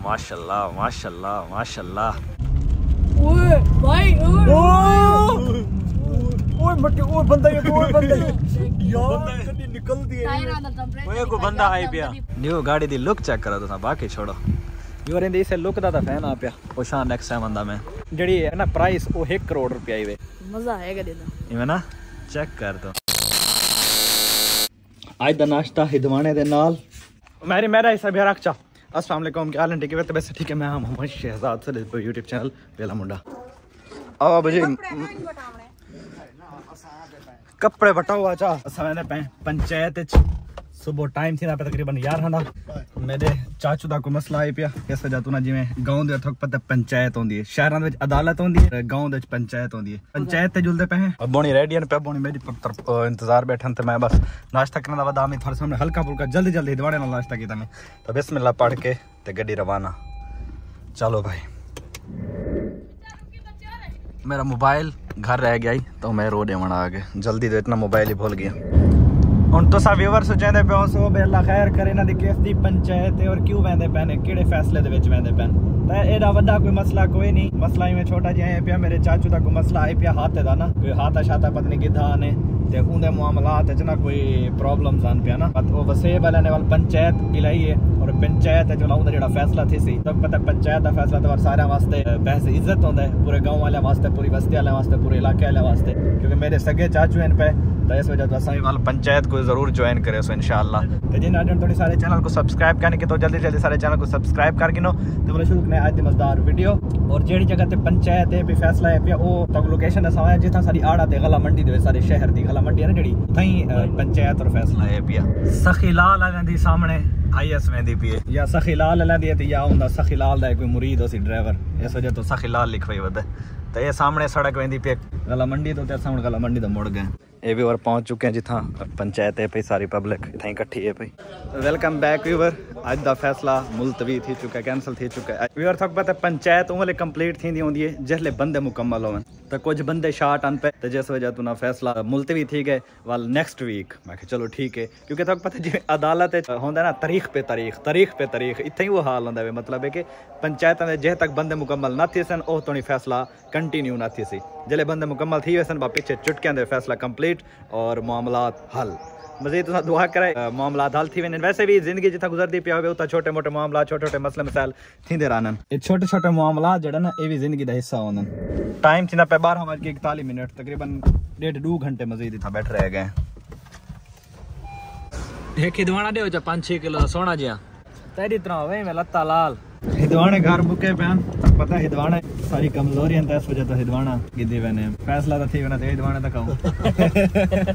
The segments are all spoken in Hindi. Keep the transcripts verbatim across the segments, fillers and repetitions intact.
माशाल्लाह माशाल्लाह माशाल्लाह। ओए भाई ओए मट्टी ओए बंदा ये ओए बंदा यार कदी निकल दिए ओए को बंदा आई पिया। न्यू गाड़ी दी लुक चेक करो तुसा बाकी छोड़ो ਯੂਰ ਇਹਦੇ ਇਸੇ ਲੁੱਕ ਦਾ ਤਾਂ ਫੈਨ ਆ ਪਿਆ ਉਹ ਸ਼ਾਨ ਨੈਕਸਟ ਟਾਈਮ ਆਂਦਾ ਮੈਂ ਜਿਹੜੀ ਹੈ ਨਾ ਪ੍ਰਾਈਸ ਉਹ ਇੱਕ ਕਰੋੜ ਰੁਪਏ ਹੀ ਵੇ ਮਜ਼ਾ ਆਏਗਾ ਦੇਦਾ ਇਵੇਂ ਨਾ ਚੈੱਕ ਕਰ ਦੋ आज दा नाश्ता हिदवाने दे नाल मेरी मेरा हिस्सा भी रख चा। अस्सलाम वालेकुम क्या हाल है ठीक है वैसे ठीक है मैं हम मोहम्मद शहजाद से यूट्यूब चैनल वेला मुंडा आ बजे कपड़े बटाओ चा असां पंचायत सुबह टाइम थी ना पे तकरीबन ग्यारह दा मेरे चाचू दा कोई मसला आई पिया इस वजह तो ना जिवें गांव दे थोक पता पंचायत होंदी है शहरां दे विच अदालत होंदी है गांव दे विच पंचायत होंदी है पंचायत ते जुलदे पे हैं और बोनी रेडियन पे बोनी मेरी पुत्र इंतजार बैठन ते मैं बस नाश्ता करने दा वदा मैं थोड़े सामने हल्का फुल्का जल्दी जल्दी हिदवाने नाल नाश्ता कीता मैं तो बिस्मिल्लाह पढ़ के ते गड्डी रवाना। चलो भाई मेरा मोबाइल घर रह गया तो मैं रो देवण आ गए जल्दी तो इतना मोबाइल ही भूल गया। ਹੁਣ ਤੁਸੀਂ ਵਿਊਅਰਸ ਚਾਹੁੰਦੇ ਪਿਓ ਸੋ ਬੇ ਅੱਲਾ ਖੈਰ ਕਰੇ ਇਹਨਾਂ ਦੀ ਕਿਸ ਦੀ ਪੰਚਾਇਤ ਔਰ ਕਿਉਂ ਵੈਂਦੇ ਪੈਣੇ ਕਿਹੜੇ ਫੈਸਲੇ ਦੇ ਵਿੱਚ ਵੈਂਦੇ ਪੈਣ ਤਾਂ ਇਹਦਾ ਵੱਡਾ ਕੋਈ ਮਸਲਾ ਕੋਈ ਨਹੀਂ ਮਸਲਾ ਇਵੇਂ ਛੋਟਾ ਜਿਹਾ ਹੈ ਪਿਆ ਮੇਰੇ ਚਾਚੂ ਦਾ ਕੋਈ ਮਸਲਾ ਆਇਆ ਪਿਆ ਹੱਥ ਦਾ ਨਾ ਕੋਈ ਹਾਤਾ ਸ਼ਾਤਾ ਪਤਾ ਨਹੀਂ ਕਿੱਦਾਂ ਨੇ ਤੇ ਉਹਦੇ ਮਾਮਲਾਤ ਚ ਨਾ ਕੋਈ ਪ੍ਰੋਬਲਮਸ ਆਨ ਪਿਆ ਨਾ ਪਰ ਉਹ ਵਸੇਬ ਵਾਲਿਆਂ ਨੇ ਵਾਲ ਪੰਚਾਇਤ ਇਲਾਈ ਹੈ ਔਰ ਪੰਚਾਇਤ ਚ ਉਹਦਾ ਜਿਹੜਾ ਫੈਸਲਾ ਥੀ ਸੀ ਤਾਂ ਪਤਾ ਪੰਚਾਇਤ ਦਾ ਫੈਸਲਾ ਤਾਂ ਸਾਰਿਆਂ ਵਾਸਤੇ ਬਹਿਸ ਇੱਜ਼ਤ ਹੁੰਦਾ ਹੈ ਪੂਰੇ गांव वाले वास्ते पूरी बस्ती वाले वास्ते पूरे इलाके वाले वास्ते क्योंकि मेरे सगे चाचू हैं पे तो इस वजह तो असां वाल पंचायत को जरूर ज्वाइन करे सो इंशाल्लाह तो जिन आज थोड़ी सारे चैनल को सब्सक्राइब करने की तो जल्दी जल्दी सारे चैनल को सब्सक्राइब कर गिनो तो बोले शुरू करने आज दी मजेदार वीडियो और जेड़ी जगह ते पंचायत है भी फैसला है पिया ओ तक लोकेशन दसा है जिथा सारी आड़ा ते गला मंडी दे सारे शहर दी गला मंडी है ना जेड़ी थई पंचायत और फैसला है पिया सखीलाल वाले दी सामने आईएस वेंदी पी या सखीलाल वाले दी या हुंदा सखीलाल दा कोई मुरीद होसी ड्राइवर इस वजह तो सखीलाल लिखवाई वदा तो ये सामने सड़क वेंदी पे गला मंडी तो सामने गला मंडी तो मुड़ गए ये भी और पहुंच चुके हैं जिथा पंचायत है पई सारी पब्लिक इतना इकट्ठी है पई। वेलकम बैक व्यूअर आज दा फैसला मुलतवी थी चुका है कैंसिल थी चुका है व्यूअर थक पता पंचायत उंगले कंप्लीट थी होंदी है जिसले बंदे मुकम्मल होवन तो कुछ बंदे शार्ट अन पे तो जिस वजह तो ना फैसला मुलतवी थी गए वाल नेक्स्ट वीक मैं चलो ठीक है क्योंकि थक पता जिवें अदालत होंदा ना तारीख पे तारीख तारीख पे तारीख इत्थे ही वो हाल होंदा है मतलब है कि पंचायतां दे जे तक बंदे मुकम्मल ना थी सन ओह तो नहीं फैसला कंटिन्यू ना थी सी जिले बंदे मुकम्मल थी वैसन बा पीछे चुटकियां दे फैसला कंप्लीट और मामलात हल मजीद तुसा दुआ करे मामलात हल थी वेन वैसे भी जिंदगी जिथा गुजरती पिया होवे उता छोटे मोटे मामला छोटे छोटे मसले मसाइल थींदे रहन ये छोटे छोटे मामलात जड़ा ना ये भी जिंदगी दा हिस्सा होंदन। टाइम थी ना पे बारह बज के इकतालीस मिनट तकरीबन डेढ़ दो घंटे मजीद इथा बैठ रह गए एक हिदवाना दे जा पाँच छह किलो सोना जिया तेरी तरह होवे मैं लत्ता लाल हिदवाने घर बुके पैन पता हिदवाने सारी कमजोरी है इस वजह तो हिदवाना गिद्दी बने फैसला तो थी वना ते हिदवाने तक कहूं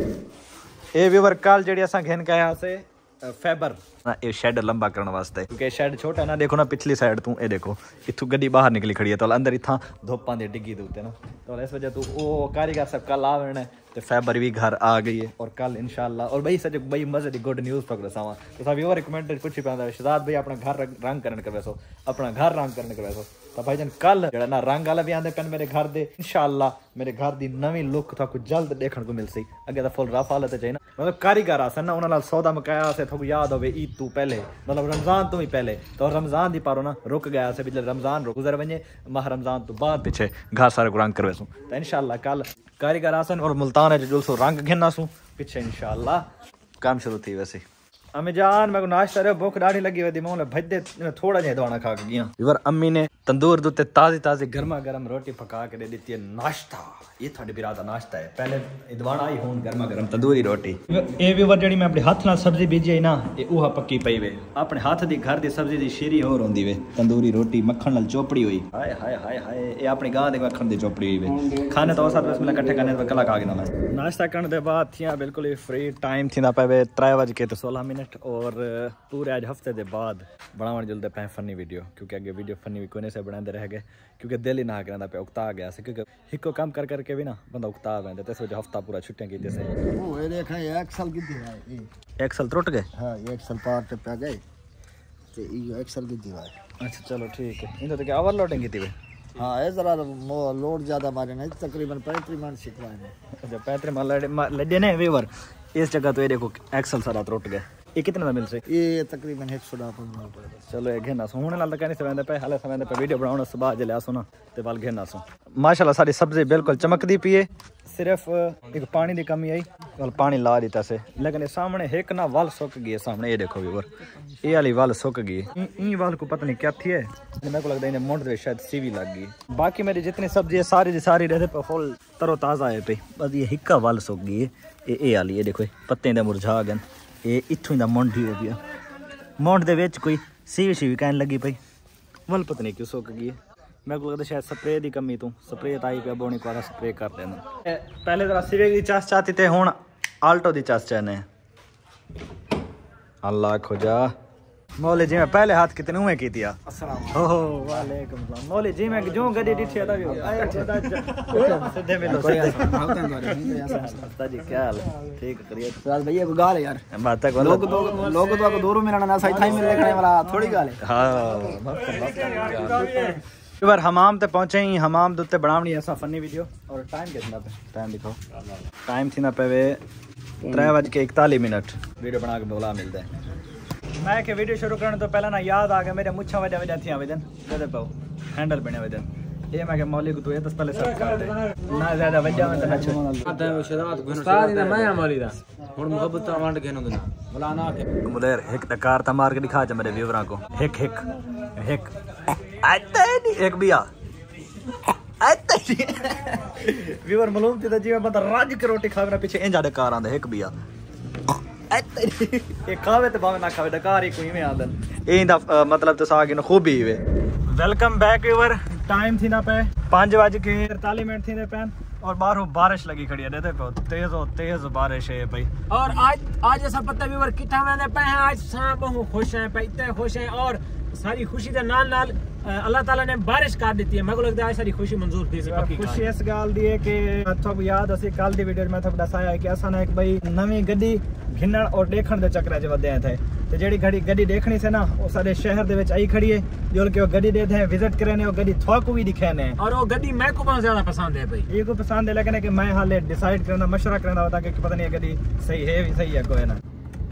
ए व्यूअर कल जेडी असा घेन के आया से फैबर ना ये शेड लंबा करने वास्ते क्योंकि शेड छोटा है ना देखो ना पिछली साइड तू ए देखो इथु गड्डी बाहर निकली खड़ी है तो अंदर इथा धोपां दे डिग्गी दे उत्ते ना तो इस वजह तो वो कारीगर सब कल आवे तो फैबर भी घर आ गई है और कल इंशाल्लाह और भाई सच भाई मजे की गुड न्यूज़ पकड़ सावा तो सब व्यूअर कमेंट कुछ ही पांदा शहजाद भाई अपना घर रंग करने करवे सो अपना घर रंग करने करवे सो तो भाई जन कल जेड़ा ना रंग वाला भी आंदे पेन मेरे घर दे इंशाल्लाह मेरे घर दी नवी लुक थाको जल्द देखने को मिलसी अगे तो फुल रफ हालत चाहिए ना मतलब कारीगर आसन ना उन्हां नाल सौदा मुकाया से थाको याद होवे ईद तू पहले मतलब रमजान तो भी पहले तो रमजान दी पारो ना रुक गया से पिछले रमजान रुक गुजर वने माह रमजान तो बाद पीछे घर सारे को रंग करवे सो तो इंशाल्लाह कल कारीगर आसन और मुल्तान है जो रंग घेना सू पीछे इंशाल्लाह काम शुरू थी वैसे अम्मी जान मैं को नाश्ता रे भूख डाढ़ी लगी हुई मोले भजदे थोड़ा जिहा दवाना खा के गया इवर अम्मी ने तंदूर दुते ताजी ताजी गर्मा गर्म रोटी पका के दे दी है नाश्ता ये थोड़ी बिरा दा नाश्ता है पहले दवाना आई हुन गर्मा गर्म तंदूरी रोटी ए भी वर जेडी मैं अपने हाथ नाल सब्जी बीजी है ना ये ओहा पक्की पई वे अपने हाथ दी घर दी सब्जी दी शीरी होर होंदी वे तंदूरी रोटी मक्खन नाल चोपड़ी हुई हाय हाय हाय हाय ये अपनी गां दे मक्खन दी चोपड़ी हुई वे खाने तो साथ बिस्मिल्लाह इकट्ठे करने तो कला खा गया मैं नाश्ता करने दे बाद थिया बिल्कुल ही फ्री टाइम थी ना पे त्रै बज के तो सोलह मिनट और पूरे आज हफ्ते के बाद बनावन जल्दी पे फनी वीडियो क्योंकि अगे वीडियो फनी भी कोने से बनाते रह गए क्योंकि दिल ही ना करना पे उकता गया से क्योंकि हिको काम कर करके भी ना बंदा उकता पैंदा ते सोच हफ्ता पूरा छुट्टियां कीते से ओ ए देखा एक साल की है ये एक साल टूट गए हां एक साल पार पे पे गए ते ये एक साल की दीवार अच्छा चलो ठीक है इन तो क्या ओवरलोडिंग की थी हाँ ये जरा लोड ज्यादा मारे नहीं तकरीबन पैंतीस मान शिकवा है अच्छा पैंतीस मान लड़े ने व्यूअर इस जगह तो ये देखो एक्सल सारा टूट गए ये कितने का मिल से? ये तकरीबन एक सौ रुपए। चलो ये घेना सो हुणे नाल कहने से वेंदे पे हाले सवेंदे पे वीडियो बनाउण सुबह जले आसो ना ते वाल घेना सो माशाल्लाह सारी सब्जी बिल्कुल चमकदी पई सिर्फ एक पानी की कमी आई वाल पानी ला दिता से लेकिन सामने एक ना वाल सुक गई है सामने ये देखो व्यूअर ये वाली वाल सुक गई ई वाल को पता नहीं क्या थी है मेरे को लगता है इन्हें मुंड दे शायद सीवी लग गई बाकी मेरी जितनी सब्जी है सारी की सारी रहते पे फुल तरोताजा है पे बस ये हिक्का वाल सुक गई है ये ये वाली ये देखो पत्ते दे मुरझा गए ये इत्थों दा मुंड ही हो गया मुंड दे विच कोई सीवी सीवी कहन लगी पई वाल पता नहीं क्यों सुक गई है मेरे को लगता शायद स्प्रे की कमी तू स्प्रे ताई पे बोनी को स्प्रे कर देना पहले जरा सिवे की चास चाहती थे हुण आल्टो की चास चाहने अल्लाह खुजा मौली जी मैं पहले हाथ कितने उमे की दिया हो हो वालेकुम सलाम मौली जी मैं जो गड्डी डिठी था सीधे मिलो सीधे जी क्या हाल ठीक करिए राज भैया को गाल है यार बात तक लोग दो लोग तो को दूर मिलना ना सही थाई मिल देखने वाला थोड़ी गाल है हां बार हमाम ते पहुंचे ही हमाम दुते बनावनी ऐसा फनी वीडियो और टाइम कितना पे टाइम दिखाओ टाइम थी ना पे वे त्रै बज के इकतालीस मिनट वीडियो बना के बोला मिलता है मैं के वीडियो शुरू करने तो पहले ना याद आ गया मेरे मुच्छा वजह वजह थी आवेदन दे पाओ हैंडल बने आवेदन ये मैं के मौली को तू ये तो पहले सब कर दे ना ज्यादा वजह में तो अच्छा आता है शरात गुन उस्ताद ने मैं मौली दा हुन मोहब्बत वांड घेनो देना भला ना के मुदेर एक तकार ता मार के दिखा जा मेरे व्यूअਰਾਂ को एक एक एक आता नहीं एक बिया आता नहीं व्यूअर मालूम थी जी मैं बंदा राज के रोटी खावे ना पीछे इंजा दे कार आंदा एक बिया आता नहीं ये खावे तो भावे ना खावे डकार ही कोई में आदन एंदा मतलब तो सागी न खूबी वे वेलकम बैक व्यूअर टाइम थी ना पे पाँच बज के अड़तालीस मिनट थी ने पैन और बाहरों बारिश लगी खड़ी है देते पे तेज और तेज बारिश है भाई और आज आज ऐसा पता व्यूअर किथा मैंने पे हैं आज सा बहुत खुश हैं पे इतने खुश हैं और सारी खुशी दे नाल नाल अल्लाह ताला ने बारिश कर दी है मेरे को लगता है सारी खुशी मंजूर थी सी पक्की खुशी इस गाल दी है कि थोक याद असी कल दी वीडियो में थोक दसाया है कि असा ने एक भाई नवी गड्डी घिन्नण और देखण दे चक्कर च वधे थे ते जेडी गड्डी गड्डी देखनी से ना वो सारे शहर दे विच आई खड़ी है जो कि वो गड्डी देते हैं विजिट करने वो गड्डी थोक भी दिखे ने और वो गड्डी मैं को बहुत ज्यादा पसंद है भाई ये को पसंद है लेकिन कि मैं हाले डिसाइड करना मशवरा करना होता कि पता नहीं गड्डी सही है भी सही है कोई ना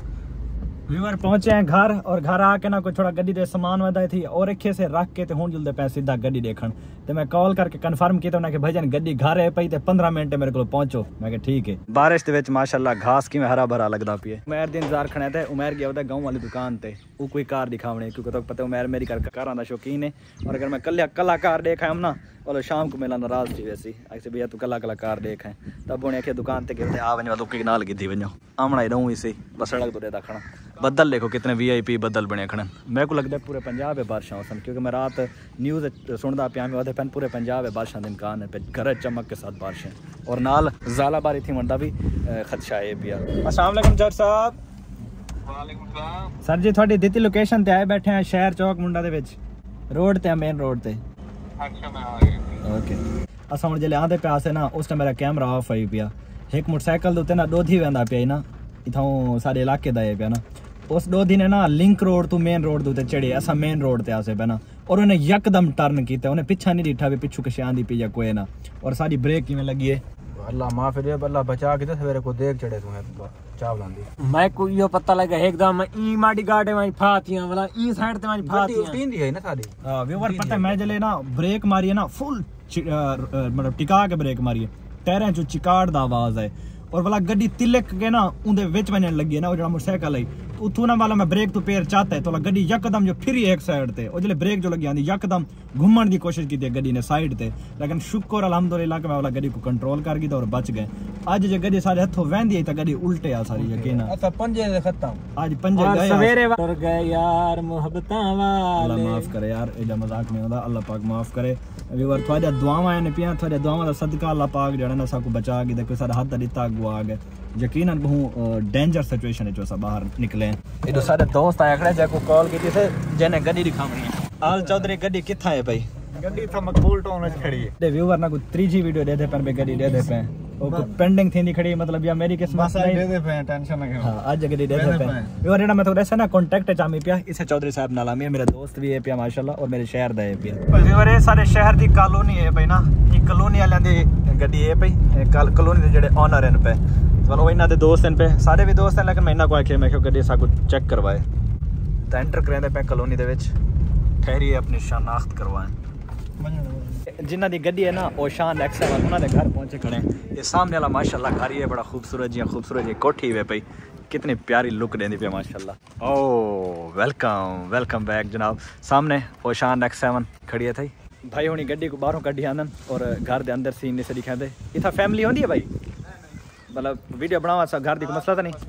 व्यूअर पहुंचे हैं घर और घर आके ना कोई थोड़ा गड्डी दे सामान वधाई थी और रखे से रख के ते हुन जुलदे पे सीधा गड्डी देखण ते मैं कॉल करके कंफर्म किया उन्हें कि भाईजान गड्डी घर है पई ते पंद्रह मिनट मेरे को पहुंचो मैं कि ठीक है बारिश दे विच माशाल्लाह घास किवें हरा भरा लगदा पिए उमर दी इंतजार खणे ते उमर गया ओदा गांव वाली दुकान ते वो कोई कार दिखावणे क्योंकि तो पता उमर मेरी कार कारां दा शौकीन है और अगर मैं कल्ला कला कार देखा हम ना और शाम को मेला नाराज थी वैसी ऐसे भैया तू कला कला कार देख है तब उन्हें आखे दुकान ते गए आ वने दुकी नाल गिद्दी वनो आमना ही रहूं इसे बस सड़क तो देता खड़ा बदल देखो कितने वीआईपी बदल बने खड़े मेरे को लगता है पूरे पंजाब है बारिशां सन क्योंकि मैं रात न्यूज़ सुनता पिया में पैन पूरे पंजाब है बारिशां का इम्कान है घर चमक के साथ बारिशें और नाल ज़ाला बारी थी मनता भी खदशा है पिया अस्सलाम वालेकुम जज साहब वालेकुम सलाम सर जी थोड़ी दित्ती लोकेशन ते आए बैठे हैं शहर चौक मुंडा दे विच रोड ते मेन रोड ते अच्छा मैं आ गया ओके असा हुन जले आंदे पे आसे ना उस टाइम मेरा कैमरा ऑफ आई पिया एक मोटरसाइकिल दे उते ना दोधी वेंदा पिया ना इथों सारे इलाके दा है पिया ना उस दो दिन ना लिंक रोड तो मेन रोड दे चढ़े असा मेन रोड ते आसे पे ना और उन्हें यकदम टर्न किया उन्हें पीछा नहीं दिठा भी पिछू किसी आंदी पी या कोई ना और सारी ब्रेक किवें लगी है अल्लाह माफ करे अल्लाह बचा के सवेरे को देख चढ़े तू है चावलांदी मैं को यो पता लगा एकदम ई माडी गाड़े में फातियां वाला ई साइड ते में फातियां तीन दी है ना सादी हां व्यूअर पता मैं जले ना ब्रेक मारी है ना फुल मतलब टिका के ब्रेक मारी है टायरां चो चिकाड़ दा आवाज है और वाला गड्डी तिलक के ना उनदे विच वजन लगी है ना वो जो मोटरसाइकिल है उथू ना वाला मैं ब्रेक तो पैर चाहता है तो गड्डी यकदम जो फिर एक साइड ते और जले ब्रेक जो लगी आंदी यकदम घुमण की कोशिश की गड्डी ने साइड ते लेकिन शुक्र अल्हम्दुलिल्लाह कि मैं वाला गड्डी को कंट्रोल कर गई और बच गए आज जो गड्डी सारे हथों वहंदी है तो गड्डी उल्टे आ सारी यकीन अच्छा पंजे दे खत्म आज पंजे गए सवेरे कर गए यार मोहब्बतां वाले अल्लाह माफ करे यार एदा मजाक नहीं होता अल्लाह पाक माफ करे व्यूअर थोड़ा दुआवां ने पिया थोड़ा दुआवां दा सदका अल्लाह पाक जड़ा ना साकू बचा के कोई सारा हाथ दिता गवा गए यकीनन बहु डेंजर सिचुएशन है जो सब बाहर निकले ये तो सारे दोस्त आया खड़े जाको कॉल की थी से जने गड्डी दिखावनी है आल चौधरी गड्डी किथा है भाई गड्डी था मकबूल टाउन में खड़ी है दे व्यूअर ना को तीसरी वीडियो दे दे पर पे गड्डी दे दे पे ओ को पेंडिंग थी खड़ी मतलब या मेरी किस्मत नहीं दे दे पे टेंशन ना करो हां आज गड्डी दे दे पे व्यूअर एना मैं तो ऐसा ना कांटेक्ट चामी पिया इसे चौधरी साहब नाला में मेरा दोस्त भी है पिया माशाल्लाह और मेरे शहर दा है पिया व्यूअर ये सारे शहर दी कॉलोनी है भाई ना ये कॉलोनी वाले दी गड्डी है भाई कॉलोनी दे जेडे ओनर हैं पे चलो इन्होंने दोस्त हैं पे सारे भी दोस्त हैं लेकिन मैं इन्होंने को आखे मैं गड्डी साकू चेक करवाए तो एंटर करें पे कॉलोनी दे विच ठहरी अपनी शनाख्त करवाएं जिन्हों की गड्डी है ना ओशान एक्स सेवन उन्होंने घर पहुंचे खड़े ये सामने वाला माशाल्लाह घर ही है बड़ा खूबसूरत जी खूबसूरत जी कोठी है पई कितनी प्यारी लुक देंदी पे माशाल्लाह। ओ वेलकम वेलकम बैक जनाब सामने ओशान एक्स सेवन खड़ी है थी भाई हुणी गड्डी को बाहरों कड्डी आनन और घर के अंदर सीन से दिखाते इतना फैमिली होंगी है भाई मतलब वीडियो बनावा सा घर की मसला तो नहीं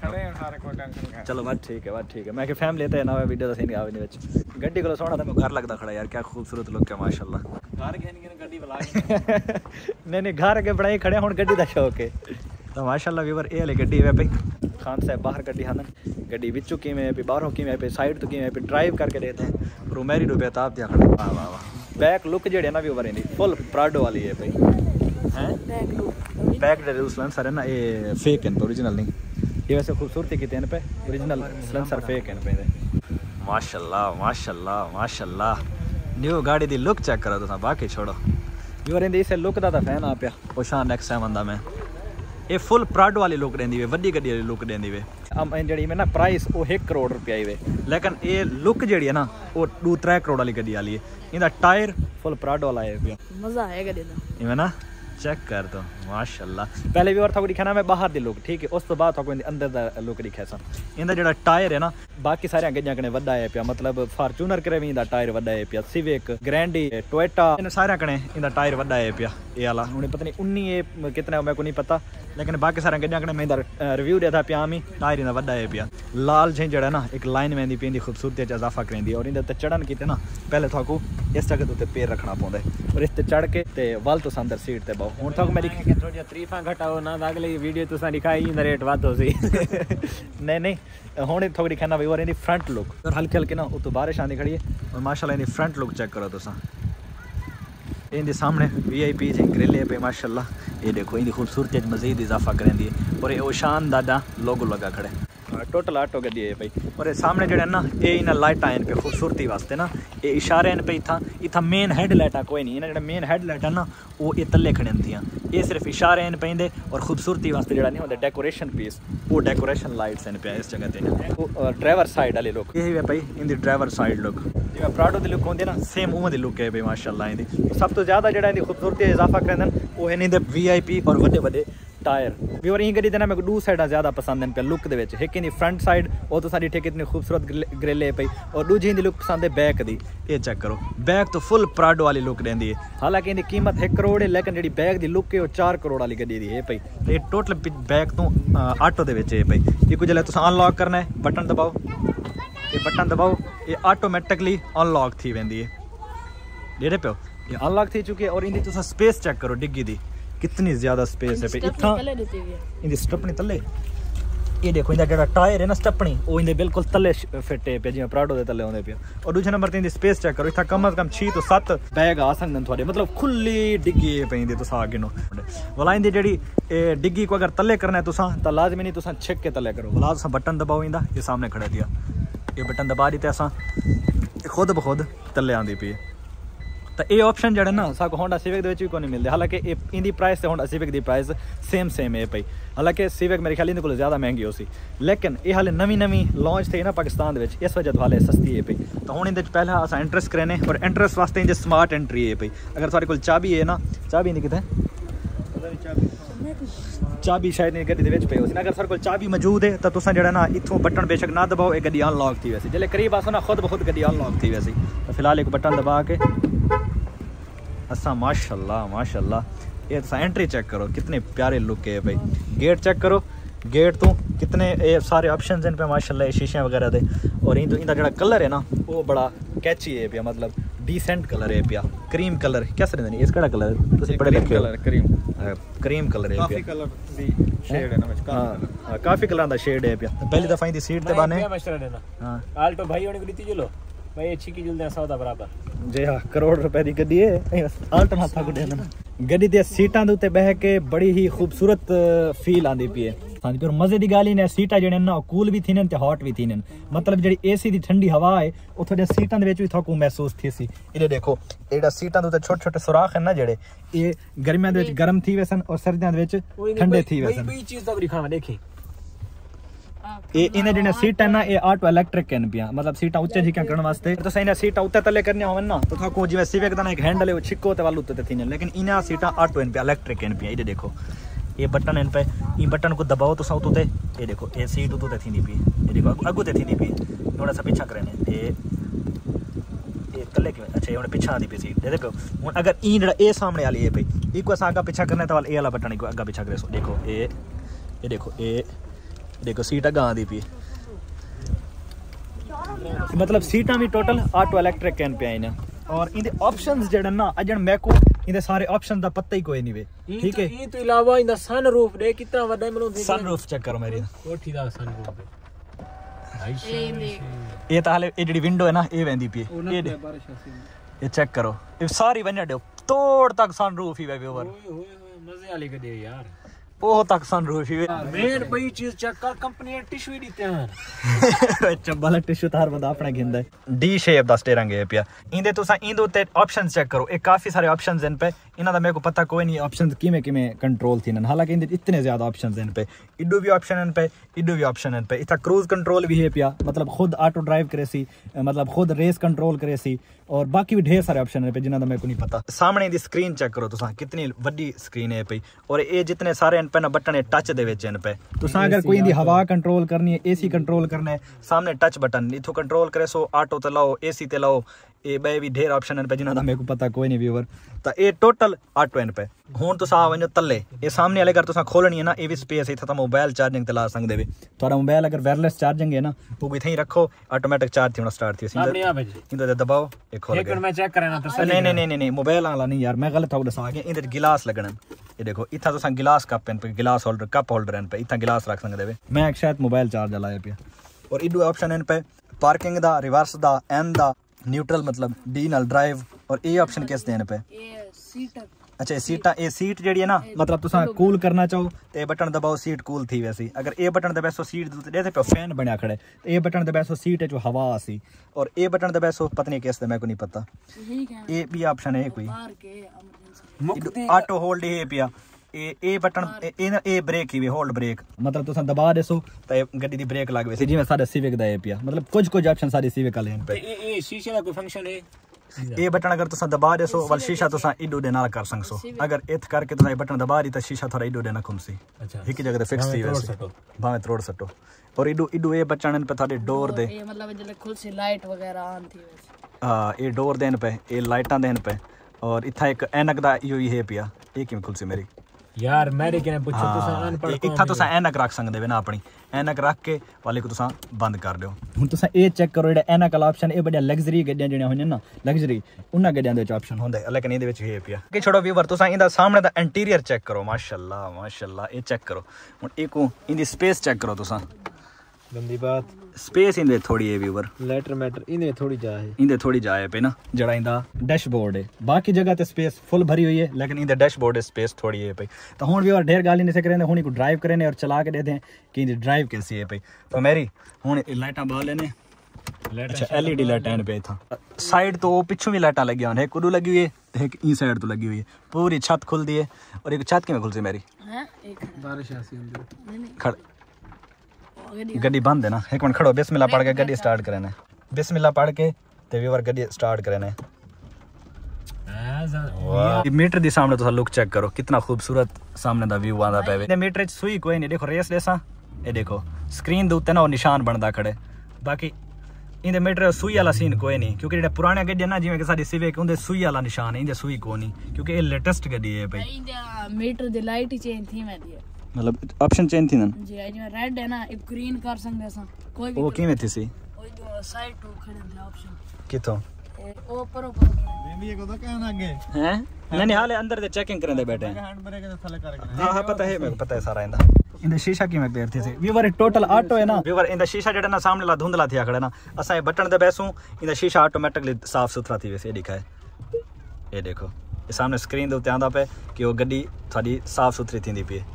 चलो बात ठीक है बात ठीक है मैं कि फैमिली तो ना वीडियो का सीन आवे नहीं विच गड्डी को सोना तो घर लगता खड़ा यार क्या खूबसूरत लुक है माशाल्लाह घर के नहीं गड्डी बुला नहीं नहीं घर के बनाई खड़े हुन गड्डी का शौक है तो माशाल्लाह व्यूअर ये वाली गड्डी है भाई खान साहब बाहर गड्डी आनन गड्डी विचों किवें पे बाहरों किवें पे साइड तो किवें पे ड्राइव करके देते हैं और मेरी डूबे बेताब दिया खड़ा वाह वाह वाह बैक लुक जेड़े ना व्यूअर इनकी फुल प्राडो वाली है भाई हैं बैक लुक बैक जेडे सिलेंसर है ना ये फेक है ओरिजिनल नहीं ये वैसे खूबसूरती की तेन पे ओरिजिनल सिलेंसर फेक है पे माशाल्लाह माशाल्लाह माशाल्लाह न्यू गाड़ी दी लुक चेक करो तुम बाकी छोड़ो व्यूअर इंदी इस लुक दा फैन आ पिया ओशान एक्स सेवन दा मैं ये फुल प्राडो वाली लुक देंदी वे वड्डी गड्डी वाली लुक देंदी वे अब जेडी में ना प्राइस वो एक करोड़ रुपया ही वे लेकिन ये लुक जेडी है ना वो दो त्रै करोड़ वाली गड्डी वाली है इंदा टायर फुल प्राडो वाला है पिया मजा आएगा देना इवें ना चेक कर दो माशाल्लाह पहले भी और था दिखाना मैं बाहर दी लुक ठीक है उस तो बाद था अंदर दा लुक दिखा सा इंदा जेड़ा टायर है ना बाकी सारे गड्डियां कने वड्डा है पिया मतलब फॉर्च्यूनर करे भी इंदा टायर वड्डा है पिया सिविक ग्रैंडी टोयोटा इन सारे कने इंदा टायर वड्डा है पिया ये वाला उन्हें पता नहीं उन्नीस कितना मेरे को नहीं पता लेकिन बाकी सारे गड्डियां कने मैं इंदा रिव्यू दिया था पिया मी टायर इंदा वड्डा है पिया लाल झे जेड़ा ना एक लाइन में दी पेंदी खूबसूरती च इजाफा करेंदी और इंदे ते चढ़न कीते ना पहले था को इस जगह ते पैर रखना पौंदा है और इस ते चढ़ के ते वल तो अंदर सीट ते बहु हुन तक मेरी थोड़ी तरीफा घटाओ ना अगली वीडियो तुसा दिखाई इंदा रेट वाधो सी नहीं नहीं हुन थोड़ी दिखाना भाई और इंदी फ्रंट लुक और हल्के हल्के ना उतो बारिश आंदी खड़ी है और माशाल्लाह इंदी फ्रंट लुक चेक करो तुसा इंदे सामने वीआईपी जे ग्रिल है पे माशाल्लाह ये देखो इंदी खूबसूरती मजीद इजाफा करेंदी है और ये ओशान दादा लोगो लगा खड़े टोटल ऑटो गड्डी है भाई और सामने जड़े ना ये इन लाइट आए पे खूबसूरती वास्ते ना ये इशारे पे इतना इतना मेन हेडलाइट कोई नहीं इन्हें जो मेन हेडलाइट है ना वो ये तले खड़े थियां ये सिर्फ इशारे पे और खूबसूरती वास्ते जड़ा नहीं होता डेकोरेशन पीस वो डेकोरेशन लाइट्स हैं पे इस जगह ते ड्राइवर साइड वाले लोग यही है भाई इन ड्राइवर साइड लुक जिवें प्राडो दी लुक होंदी ना सेम उवें दी लुक है भाई माशाल्लाह इंदी सब तो ज़्यादा जड़ा इनकी खूबसूरती इजाफा करेंदे वो है इंदे वी आई पी और वड्डे वड्डे टायर व्यूअर यही गड्डी देना मेरे को दो साइड ज़्यादा पसंद है पे लुक दे विच एक इंदी फ्रंट साइड वो तो सारी ठीक इतनी खूबसूरत ग्रिल है पई और दूजी इंदी लुक पसंद है बैक दी ये चेक करो बैक तो फुल प्राडो वाली लुक देंदी है हालांकि इंदी कीमत एक करोड़ है लेकिन जी बैक दी लुक है वो चार करोड़ वाली गड्डी दी है पई तो ये टोटल बैक तो आटो दे विच है पई ये कुछ जिसले तुम अनलॉक करना है बटन दबाओ ये बटन दबाओ ये ऑटोमैटिकली अनलॉक थी वेंदी है जेड़े पे ये अनलॉक थी चुकी है और इंदी तुम स्पेस चेक करो डिग्गी दी कितनी ज्यादा स्पेस है पे इतना इंदी स्टपनी तले ये देखो इंदा जेड़ा टायर है ना स्टपनी वो इंदे बिल्कुल तले फिट है पे जिवें प्राडो दे तले होंदे पे और दूसरे नंबर ते इंदी स्पेस चेक करो इथा कम अज कम छह तो सात बैग आ सकदे थोड़े मतलब खुली डिग्गी है पे इंदे तुसा गिनो वाला इंदी जेड़ी डिग्गी को अगर तले करना है तुसा तो लाजमी नहीं तुसा छिक के तले करो वाला तुसा बटन दबाओ इंदा ये सामने खड़ा दिया ये बटन दबा दी ते असा खुद ब खुद तले आंदी पई तो ये ऑप्शन जड़ा ना साको होंडा सिविक दे विच भी कोई नहीं मिलते हालांकि इंदी प्राइस से होंडा सिविक दी प्राइस सेम सेम है पई हालांकि सिविक मेरे ख्याल इंदे कोल ज़्यादा महंगी हो सी लेकिन ये हाले नवी नवी लॉन्च थी ना पाकिस्तान दे विच इस वजह तो हाले सस्ती है पई तो हुण इंदे पहला असां एंट्रेस करने और एंट्रेस वास्ते इंदे स्मार्ट एंट्री है पई अगर सारे कोल चाबी है ना चाबी इंदी किथे चाबी शायद नहीं गड्डी दे विच पे होसी अगर सारे कोल चाबी मौजूद है तो तुसां जड़ा ना इथों बटन बेशक ना दबाओ एक गड्डी अनलॉक थी वैसे जिले करीब आसो ना खुद ब खुद गड्डी अनलॉक थी वैसे तो फिलहाल एक बटन दबा के असा माशाल्लाह माशाल्लाह ये तो एंट्री चेक करो कितने प्यारे लुक है भाई गेट चेक करो गेट तो कितने ये सारे ऑप्शंस हैं पे माशाल्लाह शीशे वगैरह दे और इन इंदा जेड़ा कलर है ना वो बड़ा कैची है पिया मतलब डिसेंट कलर है पिया क्रीम कलर क्या सर नहीं इसका कलर तुसी बड़े लिखे कलर क्रीम क्रीम कलर है काफी कलर दी शेड है ना विच हां काफी कलर दा शेड है पिया पहली दफा इंदी सीट ते बने हां आल्टो भाई होने को दीती चलो भाई अच्छी की जुलदे सौ दा बराबर जी हाँ करोड़ रुपए की गड्डी है आल्टो ना था गुडे ना गड्डी दी सीटां दे उत्ते बह के बड़ी ही खूबसूरत फील आंदी पई है हां पर मजे दी गाल ही ने सीटा जेने ना कूल भी थीन ते हॉट भी थीन मतलब जेडी एसी दी ठंडी हवा है उथो दे सीटां दे विच भी थाकू महसूस थी सी इधे देखो एड़ा सीटां दे छोटे छोटे सुराख है ना जेड़े ये गर्मियां दे विच गर्म थी वैसन और सर्दियां दे विच ठंडे थी वैसन बई चीज तो दिखावा देखी ये इने जेने सीट है ना ये ऑटो इलेक्ट्रिक कैन पिया मतलब सीटा ऊंचे जी करने वास्ते तो सही ना सीटा ऊते तले करने होवन ना तो था को जिवे सिविक दा एक हैंडल है वो छिक्को ते वालू ते थीने लेकिन इना सीटा ऑटो इन पे इलेक्ट्रिक कैन पिया ये देखो ये बटन इन पे ई बटन को दबाओ तो साउ तो ये देखो ये सीट तो ते थींदी पी ये देखो अगु ते थींदी पी थोड़ा सा पीछा करने ये ये तले के अच्छा ये पीछा आदी पी सीट दे देखो हुन अगर ई जेड़ा ए सामने वाली है भाई इको आगा पीछा करने तो वाला ए वाला बटन को आगा पीछा करे सो देखो ये ये देखो ये देखो सीट अगा आदी पी मतलब सीटा भी total auto electric can pay आईना और इनदे ऑप्शंस जेडन ना अजन मैको इनदे सारे ऑप्शन दा पता ही कोई नहीं वे ठीक है ई तो अलावा इंदा सनरूफ दे कितना वड्डा मनो सनरूफ चेक करो मेरी कोठी दा सनरूफ ये ता हाले ए जेडी विंडो है ना ए वेंदी पी ये ये चेक करो ये सारी वन्या दो तोड़ तक सनरूफ ही वे ओवर ओए ओए मजे वाली गड्डी यार ओ तक सनरूफ ही मेन बई चीज चेक कर कंपनी टिश्यू दी त्यान चब्बल टिश्यू तार बंदा अपना गिंदा डी शेप दा स्टीयरिंग है पिया इंदे तुसा इंदो ते ऑप्शंस चेक करो एक काफी सारे ऑप्शंस इन पे इना दा मेरे को पता कोई नहीं ऑप्शंस किमे किमे कंट्रोल थीन हालांकि इंदे इतने ज्यादा ऑप्शंस इन पे इडो भी ऑप्शन इन पे इडो भी ऑप्शन इन पे इथा क्रूज कंट्रोल भी है पिया मतलब खुद ऑटो ड्राइव करे सी मतलब खुद रेस कंट्रोल करे सी और बाकी भी ढेर सारे ऑप्शन है पे जिना दा मेरे को नहीं पता सामने दी स्क्रीन चेक करो तुसा कितनी बड़ी स्क्रीन है पे और ये जितने सारे इन पे ना बटन है टच दे विच इन पे तुसा अगर कोई इंदी हवा कंट्रोल करनी है एसी कंट्रोल करना है सामने टच बटन इथो कंट्रोल करे सो ऑटो ते लाओ एसी ते लाओ ये बे भी ढेर ऑप्शन पे जिन्होंने मेरे को पता कोई नहीं व्यूअर तो ये टोटल ऑटो इन पे हुन तुसा आ वनो तले ये सामने वाले अगर तुसा खोलनी है ना ये भी स्पेस है इथा मोबाइल चार्जिंग ते ला सकदे वे थोड़ा मोबाइल अगर वायरलेस चार्जिंग है ना वो इथे ही रखो ऑटोमेटिक चार्ज होना स्टार्ट थी सामने आ भाई इंदे दबाओ ये खोल एक मिनट मैं चेक करना तो नहीं नहीं नहीं नहीं मोबाइल वाला नहीं यार मैं गलत हो दसा के इंदे गिलास लगन ये देखो इथा तुसा गिलास कप इन पे गिलास होल्डर कप होल्डर इन पे इथा गिलास रख सकदे वे मैं शायद मोबाइल चार्ज लाया पिया और इडू ऑप्शन इन पे पार्किंग दा रिवर्स दा एन दा न्यूट्रल मतलब डी नाल ड्राइव और ए ऑप्शन किस देने पे ये सीट अच्छा सीटा ए सीट जेडी है ना मतलब तुसा कूल करना चाहो तो ए बटन दबाओ सीट कूल थी वैसी अगर ए बटन दबाओ सीट देते पे फैन बनया खड़े तो ए बटन दबाओ सीट है जो हवा आसी और ए बटन दबाओ पता नहीं किस दे मेरे को नहीं पता ए भी ऑप्शन है कोई ऑटो होल्ड है पिया ए ए बटन ए ए ब्रेक ही होल्ड ब्रेक मतलब तुसा दबा देसो तो गड्डी दी ब्रेक लग वैसे जिवें साडे सिविक दा है पिया मतलब कुछ कुछ ऑप्शन सारी सिविक वाले हैं पे ए ए शीशे दा कोई फंक्शन है ये बटन अगर तुसा दबा देसो वाल शीशा तुसा इडो दे नाल कर सकसो अगर इत करके तुसा ये बटन दबा दी तो शीशा थोड़ा इडो दे ना खुमसी अच्छा एक जगह ते फिक्स थी वैसे भावे तोड़ सटो और इडो इडो ये बटन पे थाडे डोर दे ये मतलब जले खुल सी लाइट वगैरह ऑन थी वैसे हां ये डोर देन पे ये लाइटां देन पे और इथा एक ऐनक दा यो ही है पिया ये किम खुलसी मेरी यार मेरे के पूछो तुसा अनपढ़ इथा तुसा ऐनक रख सकदे वे ना अपनी ऐनक रख के वाले को तुसा बंद कर दियो हुन तुसा ए चेक करो एड़ा ऐनक वाला ऑप्शन ए बड़ा लग्जरी गड्डियां जेने होने ना लग्जरी उन्ना गड्डियां दे ऑप्शन होंदे लेकिन इदे विच है पिया कि छोड़ो व्यूअर तुसा इंदा सामने दा इंटीरियर चेक करो माशाल्लाह माशाल्लाह ए चेक करो हुन एको इंदी स्पेस चेक करो तुसा गंदी बात स्पेस इंदे थोड़ी है व्यूअर लेटर मैटर इंदे थोड़ी जा है इंदे थोड़ी जा है पे ना जड़ा इंदा डैशबोर्ड है बाकी जगह ते स्पेस फुल भरी हुई है लेकिन इंदे डैशबोर्ड है स्पेस थोड़ी है पे तो हुन व्यूअर ढेर गाली नहीं से करेंगे हुन को ड्राइव करेंगे और चला के दे दें कि इंदी ड्राइव कैसी है पे तो मेरी हुन लाइटां बाल लेने अच्छा एलईडी लाइटां इन पे था साइड तो पिछू भी लाइटां लगी हैं एक कुडू लगी हुई है एक ई साइड तो लगी हुई है पूरी छत खुलदी है और एक छत किवें खुलसी मेरी हैं एक बारिश आसी अंदर नहीं नहीं खड़ गड्डी बंद है ना एक मिनट खड़ो बिस्मिल्लाह पढ़ के गड्डी स्टार्ट करने बिस्मिल्लाह पढ़ के ते व्यूअर गड्डी स्टार्ट करने वाह मीटर दी सामने तुसा लुक चेक करो कितना खूबसूरत सामने दा व्यू आंदा पे वे मीटर च सुई कोई नहीं देखो रेस देसा ए देखो स्क्रीन दे उत्ते ना निशान बनदा खड़े बाकी इंदे मीटर सुई वाला सीन कोई नहीं क्योंकि जेडे पुराने गड्डियां ना जिवें कि साडी सिविक उंदे सुई वाला निशान है इंदे सुई कोई नहीं क्योंकि ये लेटेस्ट गड्डी है भाई इंदे मीटर दी लाइट ही चेंज थी मैं दी मतलब ऑप्शन चेंज थी ना जी आज में रेड है ना एक ग्रीन कर सकदे असा कोई भी वो किवें थी सी ओई जो साइड टू खड़े थे ऑप्शन किथों ओ पर ऊपर बेबी को तो कहना आगे हैं नहीं नहीं हाले अंदर दे चेकिंग करने बैठे हैं हैंड ब्रेक के थले करके हां हां पता है मेरे को पता है सारा इंदा इंदा शीशा किवें पेर थी से व्यूअर टोटल ऑटो है ना व्यूअर इंदा शीशा जेड़ा ना सामने ला धुंधला थिया खड़े ना असा ये बटन दे बैसू इंदा शीशा ऑटोमेटिकली साफ सुथरा थी वैसे दिखा है ये देखो ये सामने स्क्रीन दे उत्ते आंदा पे कि वो गड्डी थाडी साफ सुथरी थींदी पई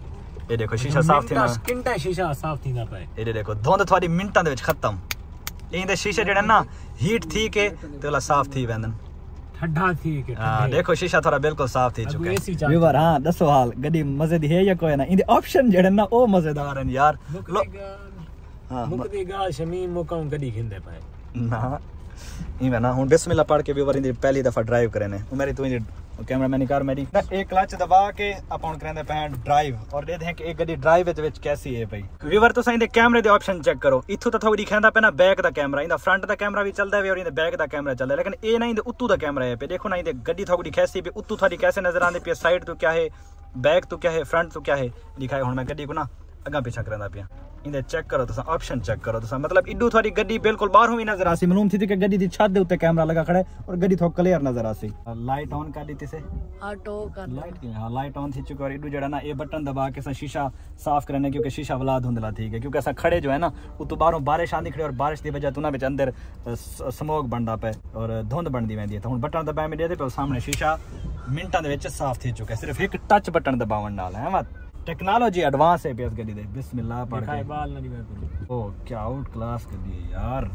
ਇਹ ਦੇਖੋ ਸ਼ੀਸ਼ਾ ਸਾਫ਼ ਥੀਂਦਾ ਸਕਿੰਟਾ ਸ਼ੀਸ਼ਾ ਸਾਫ਼ ਥੀਂਦਾ ਪਏ ਇਹ ਦੇਖੋ ਧੁੰਦ ਤੁਹਾਡੀ ਮਿੰਟਾਂ ਦੇ ਵਿੱਚ ਖਤਮ ਇਹਦੇ ਸ਼ੀਸ਼ੇ ਜਿਹੜੇ ਨਾ ਹੀਟ ਥੀ ਕੇ ਤੇ ਉਹਲਾ ਸਾਫ਼ ਥੀ ਵੈਂਦਨ ठंडा थी के हां देखो शीशा थोड़ा बिल्कुल साफ थी चुका है व्यूअर हां दसो हाल गड्डी मजे दी है या कोई ना इन ऑप्शन जेड़े ना ओ मजेदार हैं यार हां मुकदी गाल शमीम मुकाम गड्डी खिंदे पाए ना ई मैं ना हुन बिस्मिल्लाह पढ़ के व्यूअर इन पहली दफा ड्राइव करे ने मेरी तू कैमरामैन कार मेरी एक क्लच दबा के अपन करंदे पे ड्राइव और देखते हैं कि एक गड्डी ड्राइव विच कैसी है भाई व्यूअर तुसा इंदे कैमरे दे ऑप्शन चेक करो इथु तो थोड़ी दिखांदा पे ना बैक दा कैमरा इंदा फ्रंट दा कैमरा भी चलदा है और इंदे बैक दा कैमरा चलदा है लेकिन ए ना इंदे उत्तू दा कैमरा है पे देखो ना इंदे गड्डी थोड़ी कैसी है उत्तू थोड़ी कैसे नजर आंदी पे साइड तो क्या है बैक तो क्या है फ्रंट तो क्या है दिखाए हुन मैं गड्डी को ना अगा पीछा करंदा पिया इंदे चेक करो तुसा ऑप्शन चेक करो तुसा मतलब इड्डू थोड़ी गड्डी बिल्कुल बाहरों भी नजर आसी मालूम थी कि गड्डी दी छत दे ऊते कैमरा लगा खड़ा है और गड्डी थो क्लियर नजर आसी लाइट ऑन कर दी थी से ऑटो कर लाइट की हां लाइट ऑन थी चुकी और इड्डू जड़ा ना ए बटन दबा के सा शीशा साफ करने क्योंकि शीशा वाला धुंधला थी है क्योंकि ऐसा खड़े जो है ना वो तो बाहरों बारिश आंदी खड़ी और बारिश दी वजह तो ना विच अंदर स्मोक बनदा पे और धुंध बनदी वेंदी है तो हुन बटन दबाए में दे दे पे सामने शीशा मिनटां दे विच साफ थी चुका सिर्फ एक टच बटन दबावन नाल है मत टेक्नोलॉजी एडवांस है पेस गड्डी दे बिस्मिल्लाह पढ़ के बाल नहीं मैं करूं ओ क्या आउट क्लास कर दी यार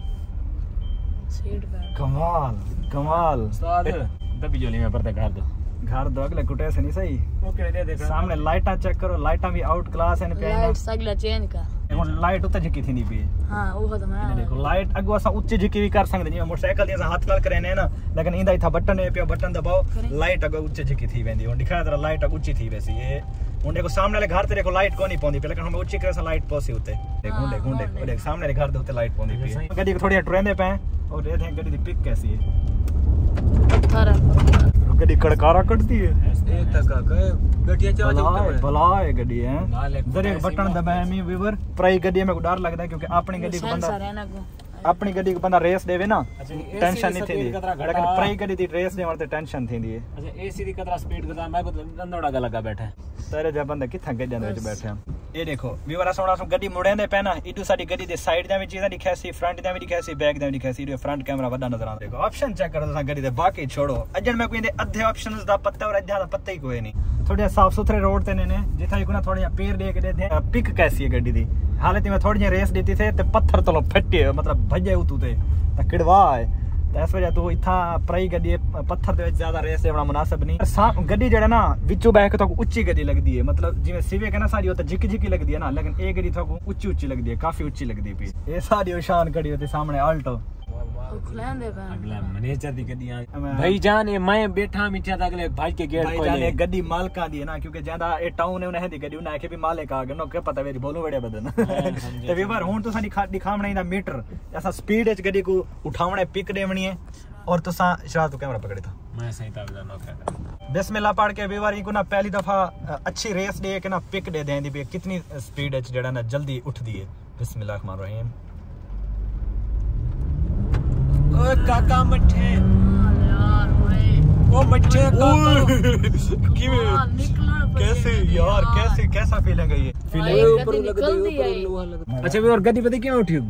सीट पे कमाल कमाल उस्ताद दबी जोली में पर्दा कर दो घर दो अगले कुटे से नहीं सही ओके दे दे सामने लाइटा चेक करो लाइटा भी आउट क्लास है पे लाइट सगला चेंज कर हुन लाइट उते झिकी थींदी पई हां वो तो मैं देखो लाइट अगो असा ऊंची झिकी भी कर सकदे जी मोटरसाइकिल दी हाथ नाल करे ने ना लेकिन इंदा इथा बटन है पे बटन दबाओ लाइट अगो ऊंची झिकी थी वेंदी हुन दिखाया जरा लाइट ऊंची थी वैसे ये हुन देखो सामने वाले घर ते देखो लाइट कोनी पौंदी पे लेकिन हम ऊंची करे सा लाइट पोसी उते देखो देखो देखो देख सामने वाले घर दे उते लाइट पौंदी पई गड्डी को थोड़ी ट्रेंदे पे और देख हैं गड्डी दी पिक कैसी है थारा गड्डी कड़कारा कटती है एक तक का गड्डियां चला चलते हैं भला है गड्डी है जरे बटन दबाए में व्यूअर प्राई गड्डी में को डर लगदा है क्योंकि अपनी गड्डी को बंदा अपनी गड्डी को बंदा रेस देवे ना टेंशन नहीं थी लेकिन प्राई गड्डी दी रेस दे वरते टेंशन थींदी है अच्छा एसी दी कतरा स्पीड कतरा मैं को अंदोड़ा लगा बैठा है तेरे जब बंदे किथा गड्डियां दे विच बैठे हैं ये देखो व्यूअर सोना सो गड्डी मुड़ेंदे पे ना इडू साडी गड्डी दे साइड दा भी चीज़ां दिखाई सी फ्रंट दा भी दिखाई सी बैक दा भी दिखाई सी ये फ्रंट कैमरा वड्डा नजर आंदा देखो ऑप्शन चेक करो तुसा गड्डी दे बाकी छोड़ो अजन मैं कोई दे अद्धे ऑप्शंस दा पत्ता और अद्धा दा पत्ता ही कोई नहीं थोड़े साफ सुथरे रोड ते ने जिथा को ना थोड़े पैर दे के दे पिक कैसी है गड्डी दी हालत में थोड़ी रेस देती थे ते पत्थर तलो फटे मतलब भजे उतू ते किड़वा है इस वजह तो इथा प्राई गड्डी पत्थर दे ज्यादा रेस देना मुनासिब नहीं गड्डी जड़ा ना विचों बैक तो उच्ची गड्डी लगदी है मतलब जिवें सिविक है ना सारी तो झिकी झिकी लगदी है ना लेकिन ए गड्डी तो उच्ची उच्ची लगदी है काफी उच्ची लगदी पई ये सारी शान खड़ी होती सामने आल्टो अगला मैनेजर दी गड्डियां भाई जान ये मैं बैठा मीठा था अगले भाई के गेट भाई जान ये गड्डी मालका दी है ना क्योंकि ज्यादा ए टाउन है उन्हें दी गड्डी उन्हें के भी मालिक आ गए नो के पता मेरी बोलो बड़े बदन ते व्यूअर हुन तो साडी दिखावना इंदा मीटर ऐसा स्पीड विच गड्डी को उठावणे पिक देवनी है और तुसा शराब तो कैमरा पकड़े था मैं सही ताबेदार नो कहता बिस्मिल्लाह पढ़ के व्यूअर को ना पहली दफा अच्छी रेस दे के ना पिक दे देंदी पे कितनी स्पीड विच जेड़ा ना जल्दी उठदी है बिस्मिल्लाह रहमान रहीम ओ काका मठे यार भाई ओ मठे काका किवें कैसे यार कैसे कैसा फीलिंग है ये फीलिंग ऊपर लग गई ऊपर अच्छा भी और गड्डी पता क्यों उठी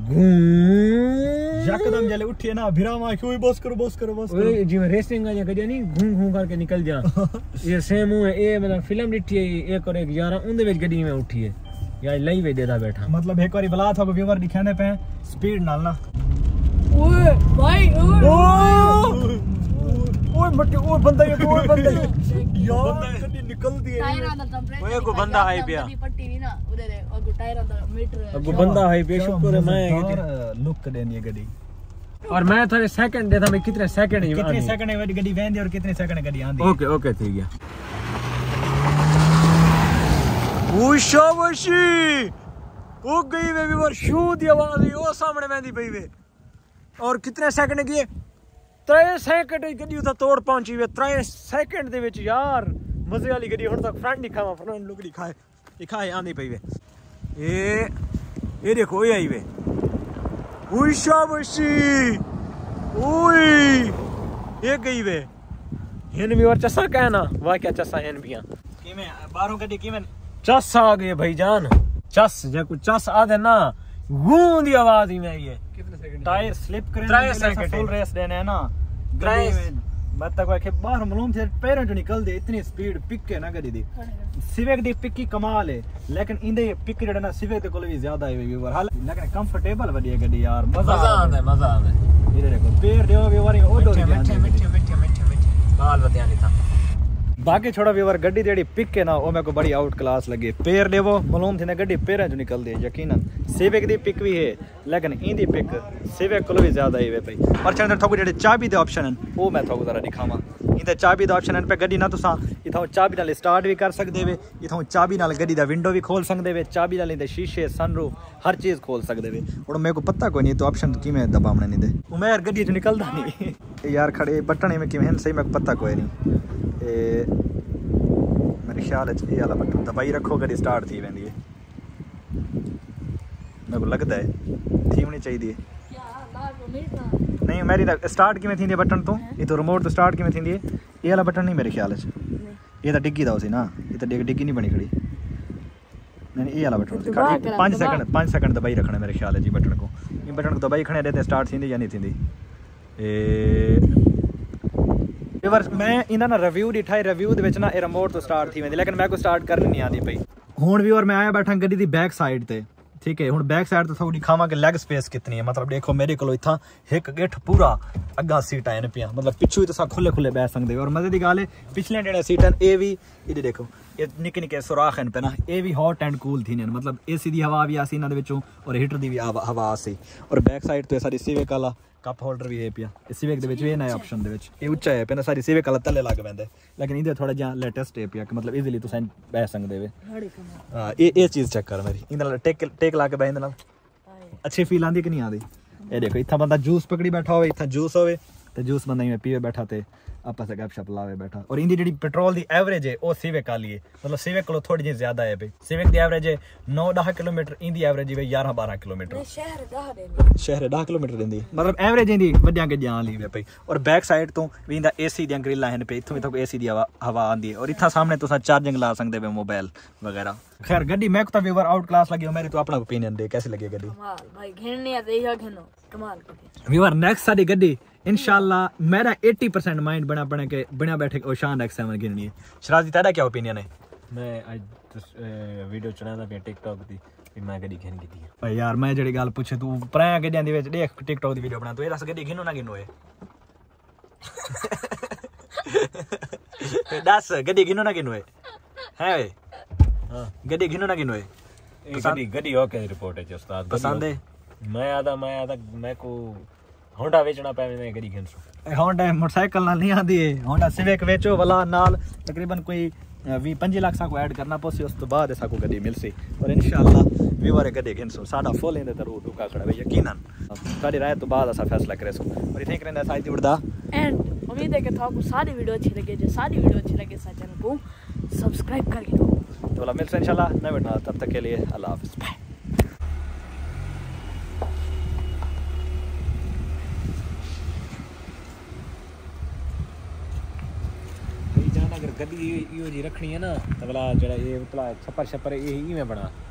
यकदम जले उठी है ना भिरामा क्यों बस करो बस करो बस करो जी रेसिंग आ गड्डियां नहीं घूम घूम करके निकल जा ये सेम है ए मतलब फिल्म दिखी है एक और एक यार उनदे विच गड्डी में उठी है यार लई वे देदा बैठा मतलब एक बारी बुला था व्यूअर दिखाने पे स्पीड नाल ना ओए भाई ओए ओए मटे ओए बंदा ये ओए बंदा यार गड्डी निकल दी है टायरा दा टेंपरेचर ओए को बंदा है पिया पट्टी नहीं ना उधर दे और टायरा दा मीटर अब बंदा है बेशुक्र है मैं यार लुक देनी है गड्डी और मैं थोड़े सेकंड देता मैं कितने सेकंड ही कितने सेकंड में गड्डी वेंदी और कितने सेकंड गड्डी आंदी ओके ओके ठीक है ओ शाबाशी ओ गई वे व्यूअर शू दी आवाज आई ओ सामने वेंदी पई वे और कितने सेकंड किए त्रै सेकंड गड्डी उता तोड़ पहुंची वे त्रै सेकंड दे विच यार मजे वाली गड्डी हुन तक फ्रंट दिखावा फ्रंट लुक दिखाए दिखाए आंदी पई वे ए ए देखो ये आई वे ओए शाबाशी ओए ये गई वे हिन भी और चसा कहना वाह क्या चसा हिन भी किमें बाहरों गड्डी किमें चस आ गए भाईजान चस जे कुछ चस आ दे ना गूं दी आवाज ही में आई है टायर स्लिप करे त्रै सेकंड फुल रेस देने है ना त्रै मैं तक के बाहर मालूम थे पैरों चो निकल दे इतनी स्पीड पिक है ना गड्डी दी सिविक दी पिक की कमाल है लेकिन इंदे पिक जेड़ा ना सिविक दे कोल भी ज्यादा है व्यूअर हाल लेकिन कंफर्टेबल वडी है गड्डी यार मजा आंदा है मजा आंदा है इधर देखो पैर देओ व्यूअर ओ डोरी मिठे मिठे मिठे मिठे मिठे बाल बतिया नहीं था बाकी छोड़ा व्यूअर गड्डी जेड़ी पिक है ना वो मेरे को बड़ी आउट क्लास लगी पैर देवो मालूम थी ना गड्डी पैर जो निकल दे यकीनन सिविक दी पिक भी है लेकिन इंदी पिक सिविक कोल भी ज्यादा है भाई और चंदर थोको जेड़े चाबी दे ऑप्शन है वो मैं थोको जरा दिखावा इंदे चाबी दा ऑप्शन है पे गड्डी ना तुसा इथों चाबी नाल स्टार्ट भी कर सकदे वे इथों चाबी नाल गड्डी दा विंडो भी खोल सकदे वे चाबी नाल इंदे शीशे सनरूफ हर चीज खोल सकदे वे और मेरे को पता कोई नहीं तो ऑप्शन किवें दबावने नहीं दे उमेर गड्डी च निकलदा नहीं यार खड़े बटन में किवें सही मेरे को पता कोई नहीं ए मेरे ख्याल है ये वाला बटन दबाई रखो गड्डी स्टार्ट थी वेंदी है मेरे को लगता है थी होनी चाहिए नहीं मेरी स्टार्ट किवें थींदी बटन तो ये तो रिमोट तो स्टार्ट किवें थींदी है ये वाला बटन नहीं मेरे ख्याल है ये तो डिग्गी दा उसी ना ये तो डिग्गी नहीं बनी खड़ी नहीं ये वाला बटन पाँच सेकंड पाँच सेकंड दबाई रखना मेरे ख्याल है जी बटन को ये बटन को दबाई खड़े रहते स्टार्ट थींदी या नहीं थींदी व्यूअर्स मैं इना ना रिव्यू दिखाई रिव्यू दे विच ना ए रिमोट तो स्टार्ट थी वेंदी लेकिन मैं को स्टार्ट करनी नहीं आंदी पई हुण व्यूअर मैं आया बैठा गड्डी दी बैक साइड ते ठीक है हुण बैक साइड तो थोड़ी दिखावा कि लेग स्पेस कितनी है मतलब देखो मेरे को इतना एक गिठ पूरा अग्गा सीट आए पिया मतलब पिछू तो खुले खुले बैठ सकते और मजे की गल है पिछले जेडे सीट ये भी ये देखो ये निके निके सुराख हैं पे ना ये भी हॉट एंड कूल थी मतलब एसी की हवा भी आसी इन्होंने विचों और हीटर की भी हवा आसी और बैक साइड तो सारी सिविक वाला कप होल्डर भी है पिया सिविक दे नए ऑप्शन दे उच्चा है पे सारी सिविक वाला थले लग पैंदा लेकिन इधर थोड़ा जहाँ लेटेस्ट है पिया कि मतलब इजीली तुम बह सकते वे हाँ ये चीज़ चेक कर मेरी इन टेक टेक ला के बह इंदे नाल अच्छी फील आती कि नहीं आती ये देखो इतना बंदा जूस पकड़ी बैठा हो इतना जूस हो तो जूस बंदा इवें पीवे बैठा तो आपस से गप शप लावे बैठा और इनकी जी पेट्रोल की एवरेज है वो सिविक वाली है मतलब सिविक को थोड़ी जी ज्यादा है भाई सिविक की एवरेज है नौ दस किलोमीटर इंदी एवरेज है ग्यारह बारह किलोमीटर शहर दस किलोमीटर देंदी मतलब एवरेज इंदी वड्डियां गड्डियां वाली है भाई और बैक साइड तो भी इंदा एसी दी ग्रिल्लां हैं पे इथों भी तक एसी दी हवा आंदी है और इतना सामने तुसा चार्जिंग ला सकदे हो मोबाइल वगैरह खैर गड्डी मैं तो व्यूअर आउट क्लास लगी मेरी तो अपना ओपिनियन दे कैसी लगी गड्डी कमाल भाई घिननी है देख घिनो कमाल व्यूअर नेक्स्ट साडी गड्डी इंशाल्लाह मेरा अस्सी परसेंट माइंड बना बना के बिना बैठे ओशान एक्स सेवन गिननी है शराजी तेरा क्या ओपिनियन है मैं आज वीडियो चलाना पे टिकटॉक दी कि मैं गड्डी घिन कीती है भाई यार मैं जेडी गल पूछे तू पराया गड्डियां दी विच देख टिकटॉक दी वीडियो बना तू ए दस गड्डी घिनो ना घिनो है दस गड्डी घिनो ना घिनो है है वे हां गड्डी घिनो ना घिनो है ए गड्डी गड्डी ओके रिपोर्ट है उस्ताद पसंद है मैं आदा मैं आदा मैं को होंडा बेचना पे मैं गड्डी घिन सो होंडा मोटरसाइकिल नाल नहीं आंदी है होंडा सिविक वेचो वाला नाल तकरीबन कोई भी पंज लाख सा को ऐड करना पोसी उस तो बाद ऐसा को गड्डी मिलसी और इंशाल्लाह व्यूअर गड्डी घिन सो साडा फुल इंदे ते रूट का खड़ा है यकीनन साडी राय तो बाद ऐसा फैसला करे सो और इथे करना साइड उड़दा एंड उम्मीद है कि आपको सारी वीडियो अच्छी लगे जो सारी वीडियो अच्छी लगे सा चैनल को सब्सक्राइब कर दो तो वाला मिलते हैं इंशाल्लाह नए वीडियो तब तक के लिए अल्लाह हाफिज़ बाय अगर गड्डी यो जी रखनी है ना तो भला जरा ये भला छप्पर छप्पर ये ही में बना